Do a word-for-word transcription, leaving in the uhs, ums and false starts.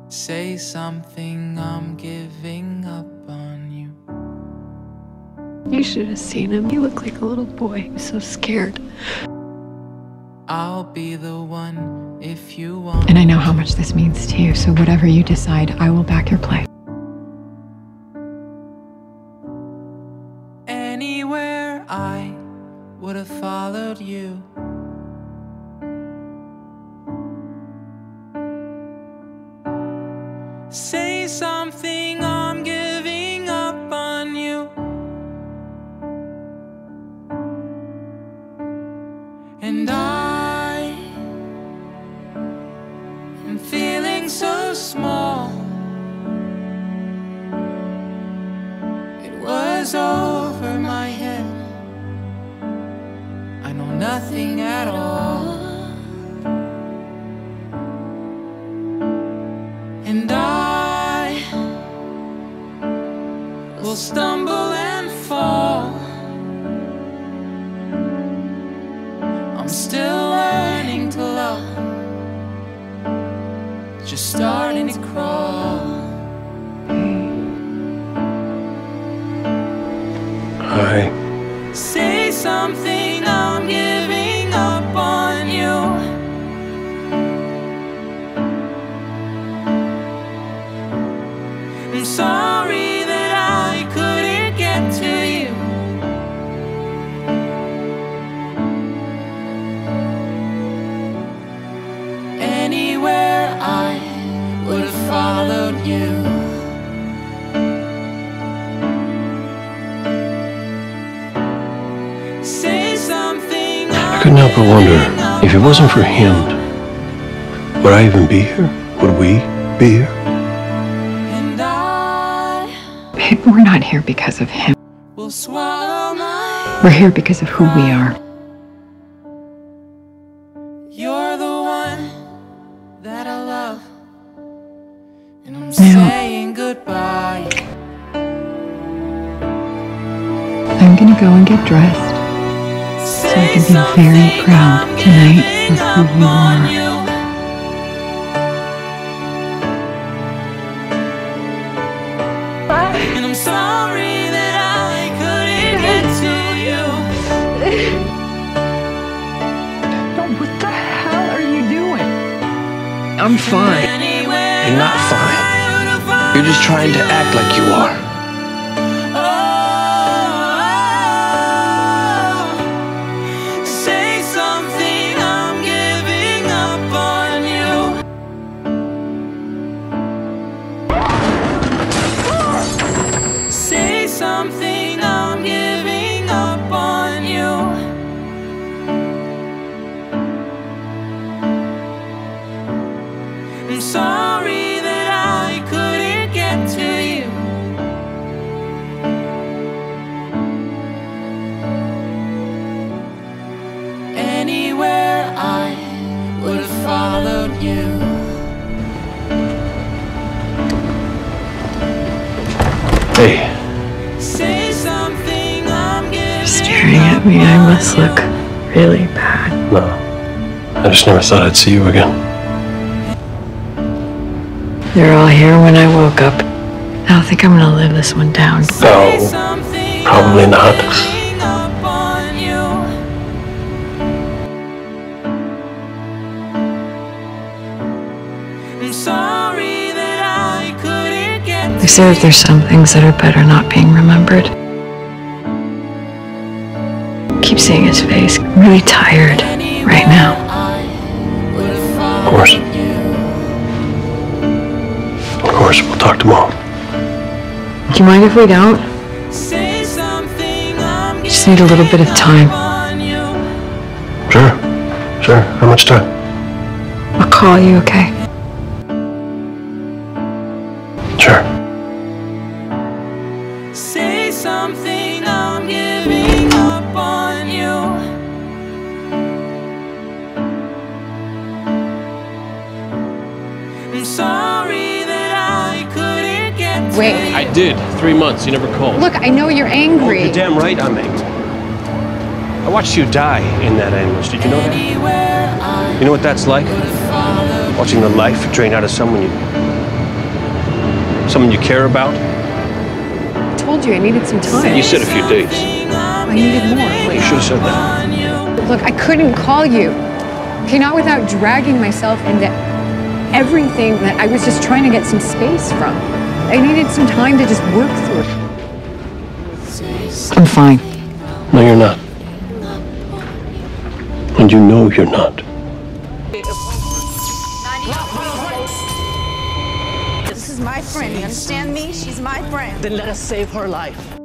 Say something, I'm giving up on you. You should have seen him. He looked like a little boy. He was so scared. I'll be the one if you want. And I know how much this means to you, so whatever you decide, I will back your play. Anywhere I would have followed you. Say something, I'm giving up on you. And I am feeling so small. It was over my head. I know nothing at all. And I will stumble and fall. I'm still learning to love, just starting to crawl. Hi. Say something, I'm giving up on you. I'm sorry that I couldn't get to you. Anywhere I would have followed you. Say something. I couldn't help but wonder, if it wasn't for him, would I even be here? Would we be here? And I Babe, we're not here because of him. will swallow my. We're here because of who we are. You're the one that I love, and I'm Now. saying goodbye. I'm gonna go and get dressed so I can be very proud tonight of who you are. And I'm sorry that I couldn't get to you. What the hell are you doing? I'm fine. Anywhere You're not fine. You're just trying to act like you are. Oh, say something, I'm giving up on you. Say something, I'm giving up on you. I'm sorry that I couldn't get to you. Anywhere I would have followed you. Hey, Say something, I'm giving Staring at me, I must look really bad. no. I just never thought I'd see you again. They're all here when I woke up. I don't think I'm gonna live this one down. No, something, probably not. giving up on you. I'm sorry that I couldn't get They say that there's some things that are better not being remembered. Keep seeing his face. I'm really tired right now. Of course. Of course, we'll talk tomorrow. Do you mind if we don't? Say something, I'm Just need a little bit of time. on you. Sure. Sure. How much time? I'll call you, okay? Sure. Say something, I'm giving up on you. I'm sorry that I couldn't get to Wait. you. I did. Three months. You never called. Look, I know you're angry. You're damn right I'm angry. I watched you die in that anguish. Did you know that? Anywhere I You know what that's like? would have followed. Watching the life drain out of someone you Someone you care about? I told you I needed some time. You said a few days. I needed more. You should have said that. Look, I couldn't call you. Okay, not without dragging myself into everything that I was just trying to get some space from. I needed some time to just work through it. I'm fine. No, you're not. And you know you're not. This is my friend, you understand me? She's my friend. Then let us save her life.